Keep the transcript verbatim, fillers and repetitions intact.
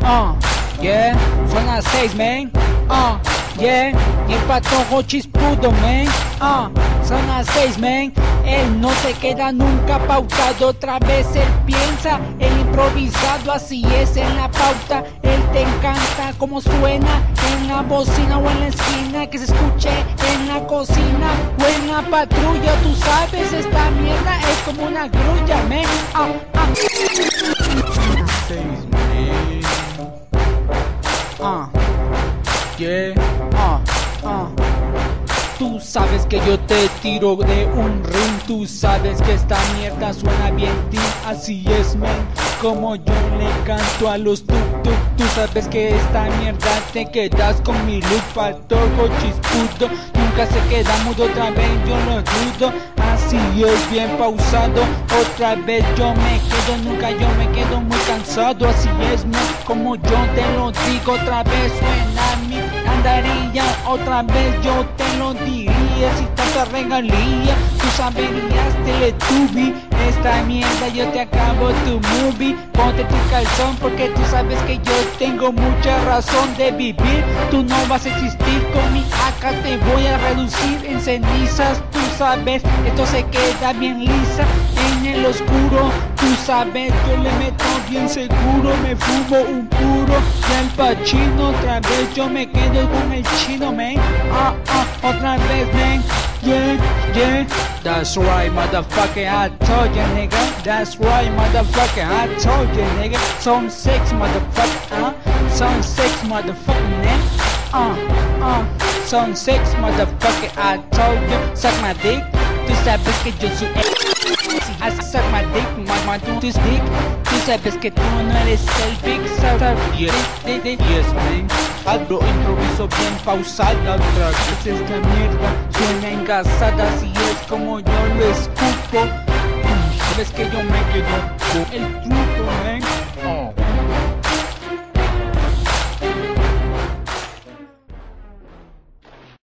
Uh, yeah, son las seis, man. Uh, yeah, y el patojo chispudo, man. Uh, son las seis, man. Él no se queda nunca pautado. Otra vez él piensa, el improvisado, así es en la pauta. Él te encanta como suena en la bocina o en la esquina, que se escuche en la cocina o en la patrulla. Tú sabes, esta mierda es como una grulla, man. Ah, ah. Seis, man. Ah, yeah, ah, ah. Tú sabes que yo te tiro de un ring. Tú sabes que esta mierda suena bien, tío. Así es, man, como yo le canto a los tuk tuk. Tú sabes que esta mierda te quedas con mi look patojo chispudo. Nunca se queda mudo, otra vez yo lo dudo. Así es, bien pausado. Otra vez yo me quedo, nunca yo me quedo muy cansado. Así es, man, como yo te lo digo. Otra vez suena mi andaría. Otra vez yo te lo diría. Si tanta regalía, tú saberías Teletubby. Esta mierda yo te acabo tu movie. Ponte tu calzón porque tú sabes que yo tengo mucha razón de vivir. Tú no vas a existir con mi A K, te voy a reducir en cenizas. Tú sabes, esto se queda bien lisa en el oscuro. Tú sabes, yo le meto bien seguro. Me fumo un puro y al Pacino. Otra vez yo me quedo con el chino, man. Ah, ah, otra vez, man. Yeah, yeah. That's right, motherfucker, I told ya, nigga. That's right, motherfucker, I told ya, nigga. Son six, motherfucker, huh? Son six, motherfucker, man. Uh, uh. Son six, motherfucker, I told you. Suck my dick. Tú sabes que yo soy I suck my dick, my man, tú tus dick. Tú sabes que tú no eres el big sucker. Yes, yes, man. Algo improviso bien pausada. Otra vez esta mierda suena engasada. Así es como yo lo escupo. Sabes que yo me quedo con el truco, man.